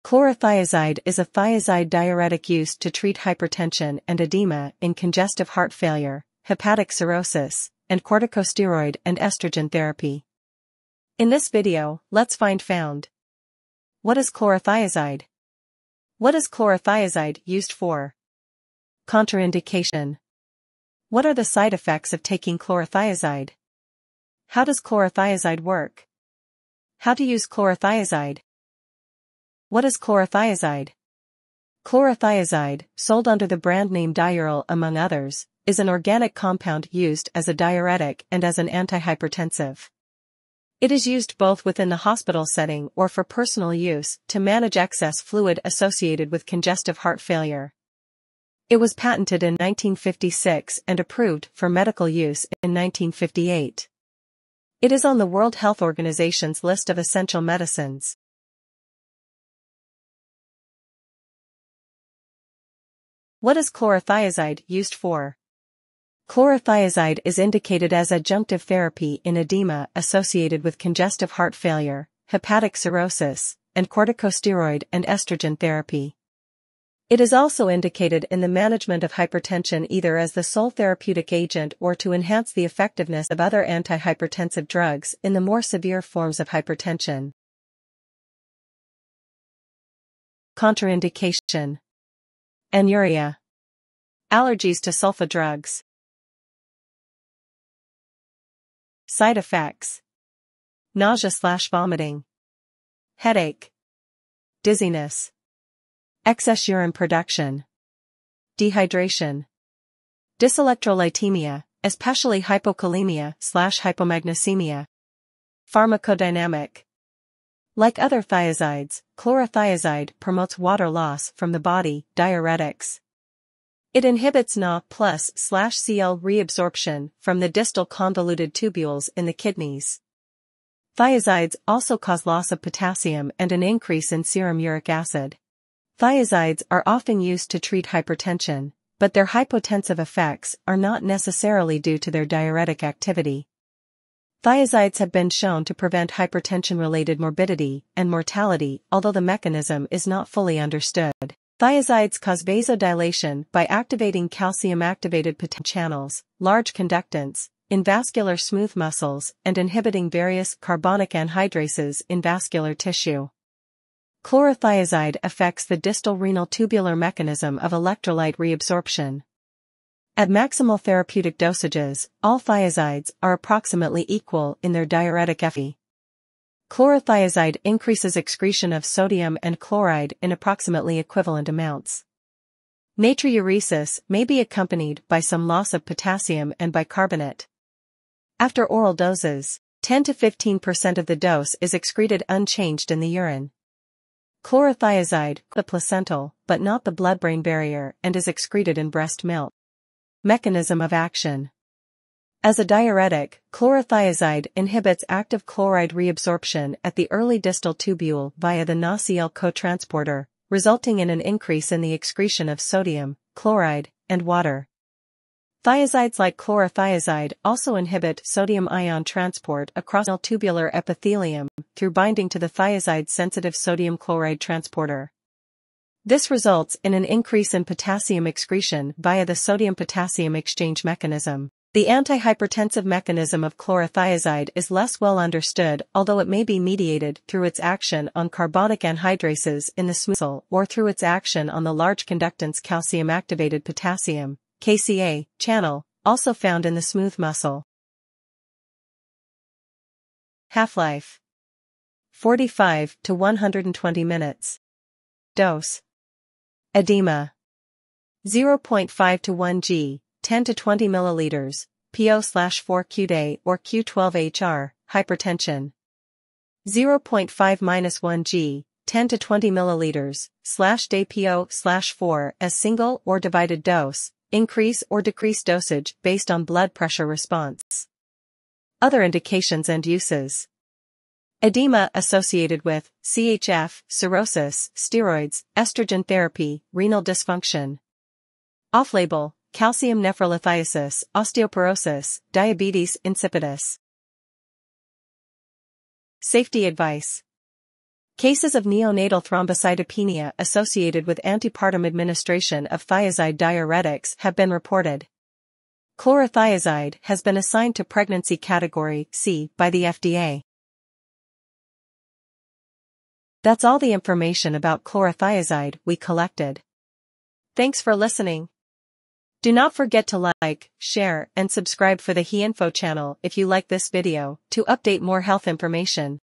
Chlorothiazide is a thiazide diuretic used to treat hypertension and edema in congestive heart failure, hepatic cirrhosis, and corticosteroid and estrogen therapy. In this video, let's found. What is chlorothiazide? What is chlorothiazide used for? Contraindication. What are the side effects of taking chlorothiazide? How does chlorothiazide work? How to use chlorothiazide? What is chlorothiazide? Chlorothiazide, sold under the brand name Diuril among others, is an organic compound used as a diuretic and as an antihypertensive. It is used both within the hospital setting or for personal use to manage excess fluid associated with congestive heart failure. It was patented in 1956 and approved for medical use in 1958. It is on the World Health Organization's list of essential medicines. What is chlorothiazide used for? Chlorothiazide is indicated as adjunctive therapy in edema associated with congestive heart failure, hepatic cirrhosis, and corticosteroid and estrogen therapy. It is also indicated in the management of hypertension either as the sole therapeutic agent or to enhance the effectiveness of other antihypertensive drugs in the more severe forms of hypertension. Contraindication. Anuria. Allergies to sulfa drugs. Side effects. Nausea/vomiting. Headache. Dizziness. Excess urine production. Dehydration. Dyselectrolytemia, especially hypokalemia/hypomagnesemia. Pharmacodynamic. Like other thiazides, chlorothiazide promotes water loss from the body, diuretics. It inhibits Na+/Cl reabsorption from the distal convoluted tubules in the kidneys. Thiazides also cause loss of potassium and an increase in serum uric acid. Thiazides are often used to treat hypertension, but their hypotensive effects are not necessarily due to their diuretic activity. Thiazides have been shown to prevent hypertension-related morbidity and mortality, although the mechanism is not fully understood. Thiazides cause vasodilation by activating calcium-activated potassium channels, large conductance, in vascular smooth muscles and inhibiting various carbonic anhydrases in vascular tissue. Chlorothiazide affects the distal renal tubular mechanism of electrolyte reabsorption. At maximal therapeutic dosages, all thiazides are approximately equal in their diuretic effect. Chlorothiazide increases excretion of sodium and chloride in approximately equivalent amounts. Natriuresis may be accompanied by some loss of potassium and bicarbonate. After oral doses, 10 to 15% of the dose is excreted unchanged in the urine. Chlorothiazide, the placental, but not the blood-brain barrier, and is excreted in breast milk. Mechanism of action. As a diuretic, chlorothiazide inhibits active chloride reabsorption at the early distal tubule via the Na/Cl cotransporter, resulting in an increase in the excretion of sodium, chloride, and water. Thiazides like chlorothiazide also inhibit sodium ion transport across tubular epithelium through binding to the thiazide-sensitive sodium chloride transporter. This results in an increase in potassium excretion via the sodium-potassium exchange mechanism. The antihypertensive mechanism of chlorothiazide is less well understood, although it may be mediated through its action on carbonic anhydrases in the smooth muscle or through its action on the large conductance calcium-activated potassium (KCA) channel, also found in the smooth muscle. Half-life. 45 to 120 minutes. Dose. Edema. 0.5 to 1 g, 10 to 20 milliliters, PO/4 or Q12HR, hypertension. 0.5-1 g, 10 to 20 milliliters, /day PO/4 as single or divided dose, increase or decrease dosage based on blood pressure response. Other indications and uses. Edema associated with CHF, cirrhosis, steroids, estrogen therapy, renal dysfunction. Off-label, calcium nephrolithiasis, osteoporosis, diabetes insipidus. Safety advice. Cases of neonatal thrombocytopenia associated with antepartum administration of thiazide diuretics have been reported. Chlorothiazide has been assigned to pregnancy category C by the FDA. That's all the information about chlorothiazide we collected. Thanks for listening. Do not forget to like, share, and subscribe for the HeInfo channel if you like this video to update more health information.